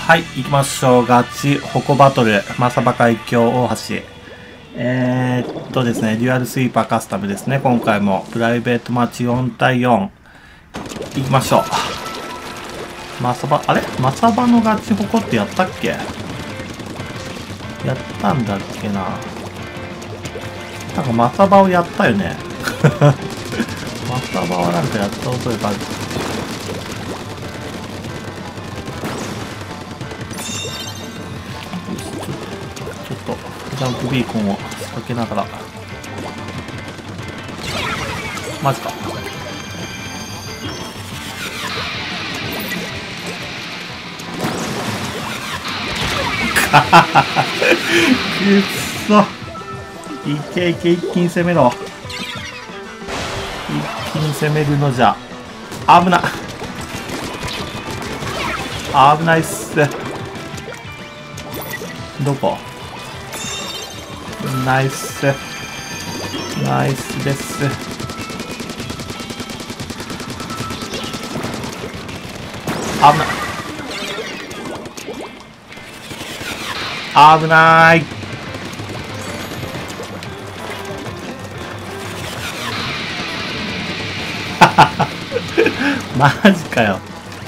はい、行きましょう。ガチホコバトル、マサバ海峡大橋。ですね、デュアルスイーパーカスタムですね。今回もプライベートマッチ4対4。行きましょう。マサバ、あれマサバのガチホコってやったっけ？やったんだっけな。なんかマサバをやったよね。マサバはなんかやった覚えがある。ちょっとジャンプビーコンを仕掛けながら。マジか。くっそ。いけいけ、一気に攻めろ。一気に攻めるのじゃ。危な。危ないっす。どこ？ナイス。ナイスです。危ない。危ない。マジかよ。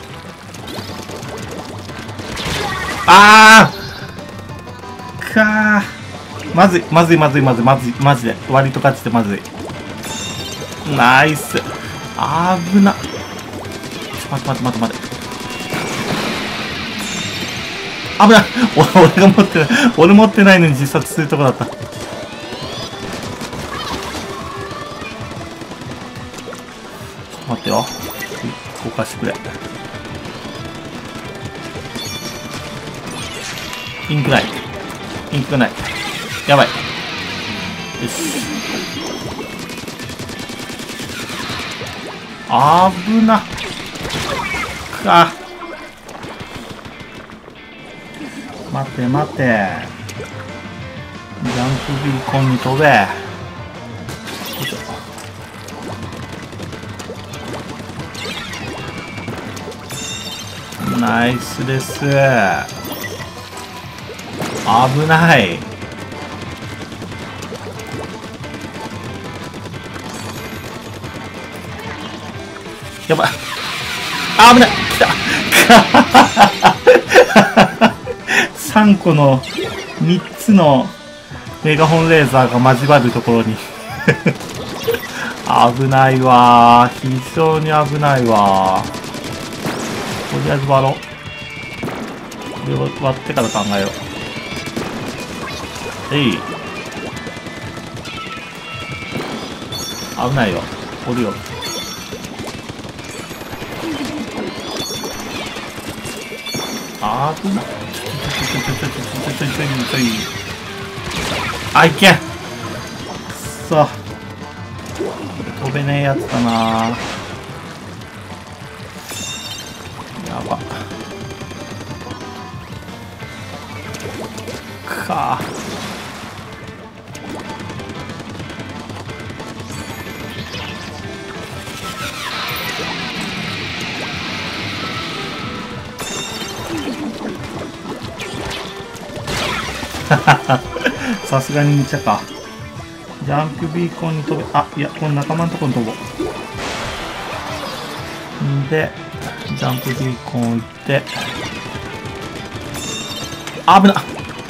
あーかー。まずい、まずい、まずい、まずい、まずい、マジで。割と勝ちてまずい。ナイス。危な。待って待って待って待って。危ない。俺が持ってない。俺持ってないのに自殺するとこだった。待ってよ。動かしてくれ。インクない。インクない。やばい。よし。危な。か。待て待て。ジャンプビーコンに飛べ。よいしょ。ナイスです。危ない。やばい。危ない。来た。3個の3つのメガホンレーザーが交わるところに危ないわー。非常に危ないわー。とりあえず割ろう。これを割ってから考えよう。えい。危ないよ。おるよ。危ない。あ、いけん。くそ。飛べねえやつだな。やば。かあ。さすがに見ちゃか。ジャンプビーコンに飛べ。あ、いや、この仲間のところに飛ぼう。んで、ジャンプビーコン置いて。危なっ。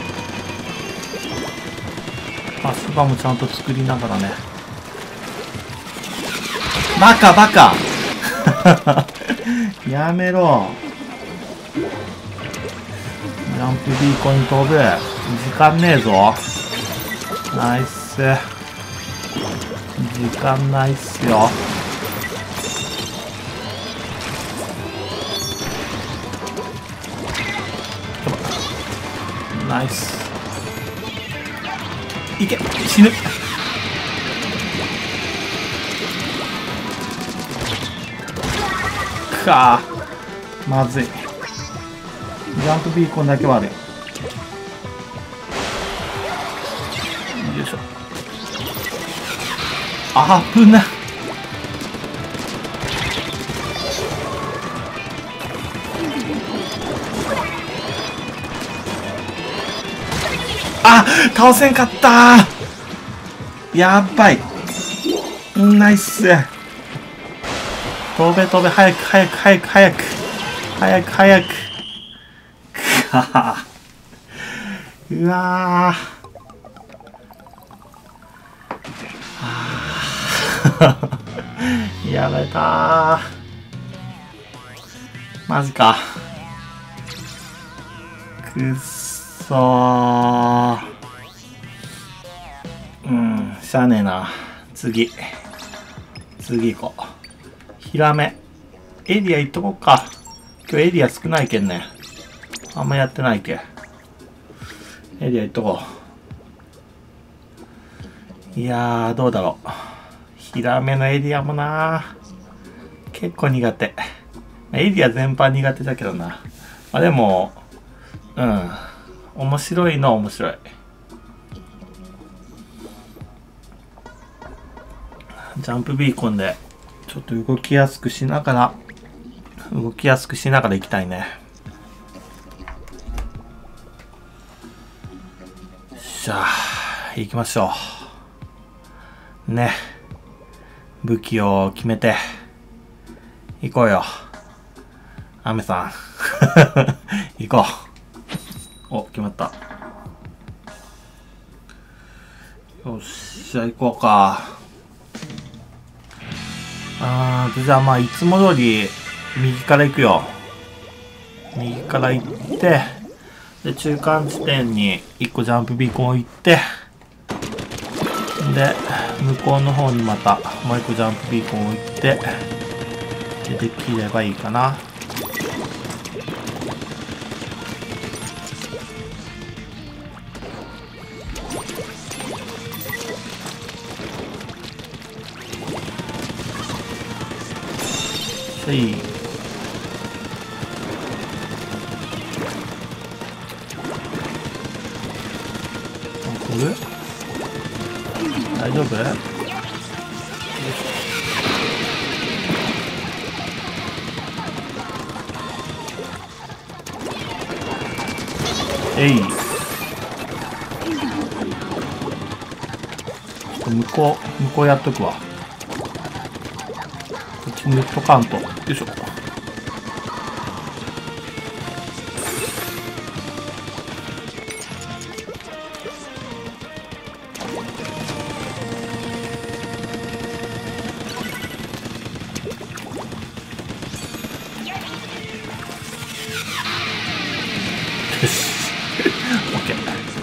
パスバもちゃんと作りながらね。バカバカやめろ。ジャンプビーコンに飛ぶ。時間ねえぞ。ナイス。時間ないっすよ。ナイス。いけ。死ぬ。かあ。まずい。ジャンプビーコンだけはあるよ。よいしょ。危な。 あ、倒せんかったー。やばい。ナイス。飛べ飛べ、早く早く早く早く。早く早く。くはうわー。やられたー。マジか。くっそー。しゃあねえな。次行こう。ヒラメ。エリア行っとこっか。今日エリア少ないけんね。あんまやってないけん。エリア行っとこう。いやー、どうだろう。ヒラメのエリアもなー。結構苦手。エリア全般苦手だけどな。まあでも、面白いのは面白い。ジャンプビーコンで、ちょっと動きやすくしながら行きたいね。じゃあ、行きましょう。ね。武器を決めて、行こうよ。アメさん。行こう。お、決まった。よし、じゃあ行こうか。じゃあまあいつも通り右から行くよ。右から行って、で中間地点に1個ジャンプビーコン置いて、で向こうの方にまたもう1個ジャンプビーコン置いて、できればいいかな。はい。これ大丈夫？えい。ちょっと向こうやっとくわ。こっち塗っとかんと。よいしょ。よし。オッケー。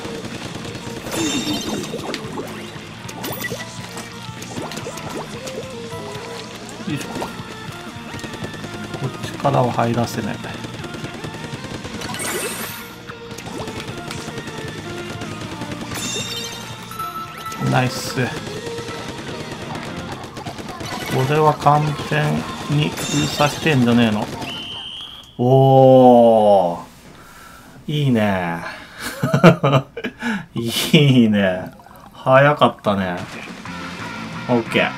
よいしょ。こっちからは入らせない。ナイス。これは完全に封鎖してんじゃねえの。おー。いいね。いいね。早かったね。オッケ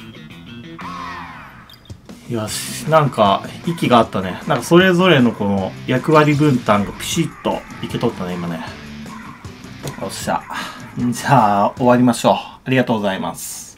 ー。よし。なんか、息があったね。なんかそれぞれのこの役割分担がピシッといけとったね、今ね。よっしゃ。じゃあ、終わりましょう。ありがとうございます。